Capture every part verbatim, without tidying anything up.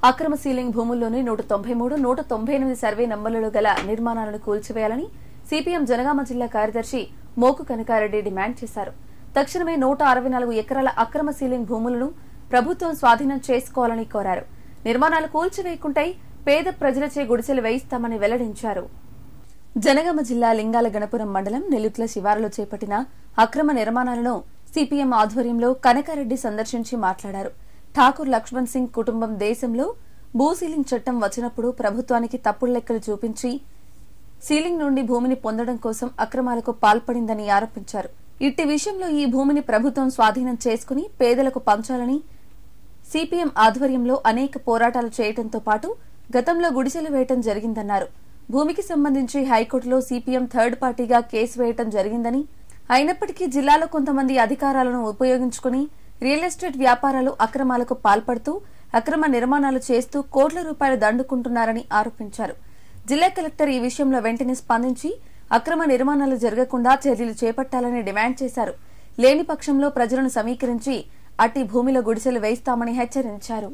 అక్రమ సీలింగ్ భూముల్లోని నూట తొంభై మూడు నూట తొంభై ఎనిమిది సర్వే నంబర్లలో గల నిర్మాణాలను కూల్చివేయాలని సిపిఎం జనగామ జిల్లా కార్యదర్శి మోకు కనకారెడ్డి డిమాండ్ చేశారు. తక్షణమే నూట అరవై నాలుగు ఎకరాల అక్రమ సీలింగ్ భూములను ప్రభుత్వం స్వాధీనం చేసుకోవాలని కోరారు. నిర్మాణాలు కూల్చివేయకుంటే పేద ప్రజలచే గుడిసెలు వేయిస్తామని వెల్లడించారు. జనగామ జిల్లా లింగాల గణపురం మండలం నెల్లుట్ల శివారులో చేపట్టిన అక్రమ నిర్మాణాలను సిపిఎం ఆధ్వర్యంలో కనకారెడ్డి సందర్శించి మాట్లాడారు. ఠాకూర్ లక్ష్మణ్ సింగ్ కుటుంబం దేశంలో భూ సీలింగ్ చట్టం వచ్చినప్పుడు ప్రభుత్వానికి తప్పుడు లెక్కలు చూపించి సీలింగ్ నుండి భూమిని పొందడం కోసం అక్రమాలకు పాల్పడిందని ఆరోపించారు. ఇట్టి విషయంలో ఈ భూమిని ప్రభుత్వం స్వాధీనం చేసుకుని పేదలకు పంచాలని సిపిఎం ఆధ్వర్యంలో అనేక పోరాటాలు చేయడంతో పాటు గతంలో గుడిసెలు వేయటం జరిగిందన్నారు. భూమికి సంబంధించి హైకోర్టులో సిపిఎం థర్డ్ పార్టీగా కేసు వేయటం జరిగిందని, అయినప్పటికీ జిల్లాలో కొంతమంది అధికారాలను ఉపయోగించుకుని రియల్ ఎస్టేట్ వ్యాపారాలు అక్రమాలకు పాల్పడుతూ అక్రమ నిర్మాణాలు చేస్తూ కోట్ల రూపాయలు దండుకుంటున్నారని ఆరోపించారు. జిల్లా కలెక్టర్ ఈ విషయంలో వెంటనే స్పందించి అక్రమ నిర్మాణాలు జరగకుండా చర్యలు చేపట్టాలని డిమాండ్ చేశారు. లేని పక్షంలో ప్రజలను సమీకరించి అట్టి భూమిలో గుడిసెలు వేయిస్తామని హెచ్చరించారు.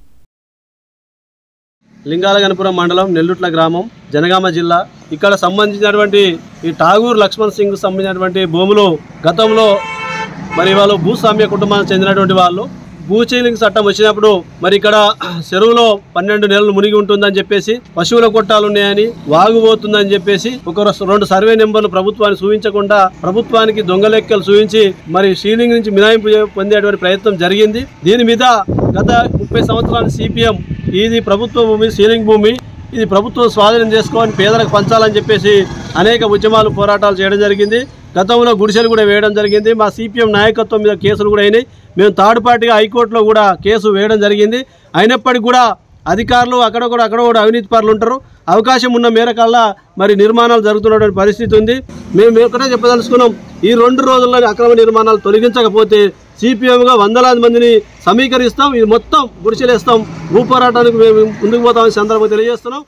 లింగాల గణపురం మండలం నెల్లుట్ల గ్రామం జనగామ జిల్లా. ఇక్కడ సంబంధించినటువంటి ఈ ఠాగూర్ లక్ష్మణ్ సింగ్ సంబంధించినటువంటి భూములు గతంలో మరి వాళ్ళు భూస్వామ్య కుటుంబానికి చెందినటువంటి వాళ్ళు భూ సీలింగ్ చట్టం వచ్చినప్పుడు మరి ఇక్కడ చెరువులో పన్నెండు నెలలు మునిగి ఉంటుందని చెప్పేసి, పశువుల కొట్టాలు ఉన్నాయని, వాగుపోతుందని చెప్పేసి ఒక రెండు సర్వే నెంబర్లు ప్రభుత్వాన్ని చూపించకుండా ప్రభుత్వానికి దొంగ లెక్కలు చూపించి మరి సీలింగ్ నుంచి మినహాయింపు పొందేటువంటి ప్రయత్నం జరిగింది. దీని మీద గత ముప్పై సంవత్సరాల సిపిఎం ఇది ప్రభుత్వ భూమి, సీలింగ్ భూమి, ఇది ప్రభుత్వం స్వాధీనం చేసుకోవాలని పేదలకు పంచాలని చెప్పేసి అనేక ఉద్యమాలు పోరాటాలు చేయడం జరిగింది. గతంలో గుడిసెలు కూడా వేయడం జరిగింది. మా సిపిఎం నాయకత్వం మీద కేసులు కూడా అయినాయి. మేము థర్డ్ పార్టీగా హైకోర్టులో కూడా కేసు వేయడం జరిగింది. అయినప్పటికీ కూడా అధికారులు అక్కడ కూడా అక్కడ కూడా అవినీతి పరులు ఉంటారు. అవకాశం ఉన్న మేరకల్లా మరి నిర్మాణాలు జరుగుతున్నటువంటి పరిస్థితి ఉంది. మేము ఒకటే చెప్పదలుచుకున్నాం, ఈ రెండు రోజుల్లోని అక్రమ నిర్మాణాలు తొలగించకపోతే సిపిఎంగా వందలాది మందిని సమీకరిస్తాం, ఇది మొత్తం గుడిసెలేస్తాం, భూ పోరాటానికి మేము ముందుకు పోతామని సందర్భంగా తెలియజేస్తున్నాం.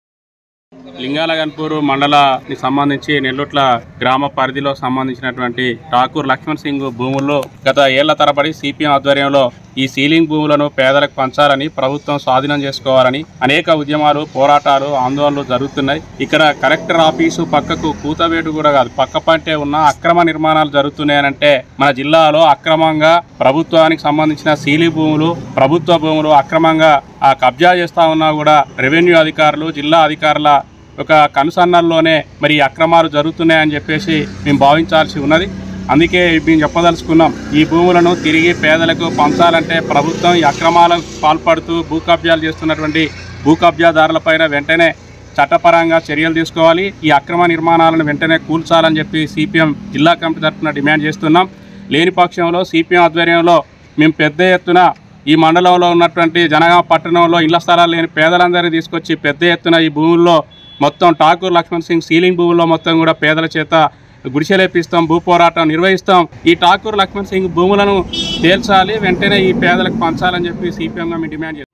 లింగాల గణపూర్ మండలానికి సంబంధించి నెల్లుట్ల గ్రామ పరిధిలో సంబంధించినటువంటి ఠాకూర్ లక్ష్మణ్ సింగ్ భూముల్లో గత ఏళ్ల తరబడి సిపిఎం ఆధ్వర్యంలో ఈ సీలింగ్ భూములను పేదలకు పంచాలని, ప్రభుత్వం స్వాధీనం చేసుకోవాలని అనేక ఉద్యమాలు, పోరాటాలు, ఆందోళనలు జరుగుతున్నాయి. ఇక్కడ కలెక్టర్ ఆఫీసు పక్కకు కూతవేటు కూడా కాదు, పక్క పంటే ఉన్న అక్రమ నిర్మాణాలు జరుగుతున్నాయనంటే మన జిల్లాలో అక్రమంగా ప్రభుత్వానికి సంబంధించిన సీలింగ్ భూములు, ప్రభుత్వ భూములు అక్రమంగా ఆ కబ్జా చేస్తా ఉన్నా కూడా రెవెన్యూ అధికారులు, జిల్లా అధికారుల ఒక కనుసన్నల్లోనే మరి అక్రమాలు జరుగుతున్నాయని చెప్పేసి మేము భావించాల్సి ఉన్నది. అందుకే మేము చెప్పదలుచుకున్నాం, ఈ భూములను తిరిగి పేదలకు పంచాలంటే ప్రభుత్వం ఈ అక్రమాలకు పాల్పడుతూ భూ కబ్జాలు చేస్తున్నటువంటి భూ కబ్జాదారులపైన వెంటనే చట్టపరంగా చర్యలు తీసుకోవాలి. ఈ అక్రమ నిర్మాణాలను వెంటనే కూల్చాలని చెప్పి సిపిఎం జిల్లా కమిటీ తరఫున డిమాండ్ చేస్తున్నాం. లేని పక్షంలో సిపిఎం ఆధ్వర్యంలో మేము పెద్ద ఎత్తున ఈ మండలంలో ఉన్నటువంటి జనగామ పట్టణంలో ఇళ్ల స్థలాలు లేని పేదలందరినీ తీసుకొచ్చి పెద్ద ఎత్తున ఈ భూముల్లో మొత్తం ఠాకూర్ లక్ష్మణ్ సింగ్ సీలింగ్ భూముల్లో మొత్తం కూడా పేదల చేత గుడిసెలేపిస్తాం, భూ పోరాటం నిర్వహిస్తాం. ఈ ఠాకూర్ లక్ష్మణ్ సింగ్ భూములను తేల్చాలి, వెంటనే ఈ పేదలకు పంచాలని చెప్పి సిపిఎంగా మేము డిమాండ్ చేస్తాం.